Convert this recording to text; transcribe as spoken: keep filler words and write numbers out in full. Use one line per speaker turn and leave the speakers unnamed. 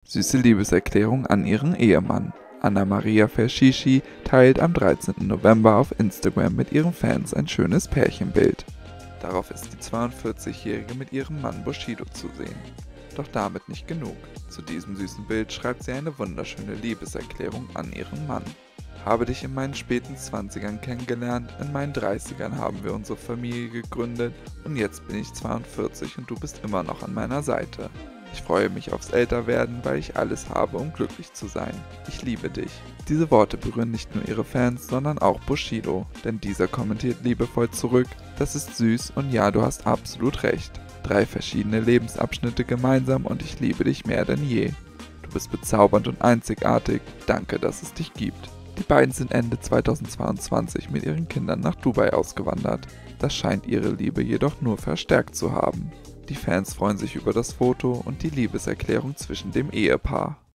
Süße Liebeserklärung an ihren Ehemann. Anna-Maria Verschischi teilt am dreizehnten November auf Instagram mit ihren Fans ein schönes Pärchenbild. Darauf ist die zweiundvierzigjährige mit ihrem Mann Bushido zu sehen. Doch damit nicht genug. Zu diesem süßen Bild schreibt sie eine wunderschöne Liebeserklärung an ihren Mann. Habe dich in meinen späten Zwanzigern kennengelernt, in meinen Dreißigern haben wir unsere Familie gegründet und jetzt bin ich zweiundvierzig und du bist immer noch an meiner Seite. Ich freue mich aufs Älterwerden, weil ich alles habe, um glücklich zu sein. Ich liebe dich. Diese Worte berühren nicht nur ihre Fans, sondern auch Bushido, denn dieser kommentiert liebevoll zurück: Das ist süß und ja, du hast absolut recht. Drei verschiedene Lebensabschnitte gemeinsam und ich liebe dich mehr denn je. Du bist bezaubernd und einzigartig. Danke, dass es dich gibt. Die beiden sind Ende zweitausendzweiundzwanzig mit ihren Kindern nach Dubai ausgewandert. Das scheint ihre Liebe jedoch nur verstärkt zu haben. Die Fans freuen sich über das Foto und die Liebeserklärung zwischen dem Ehepaar.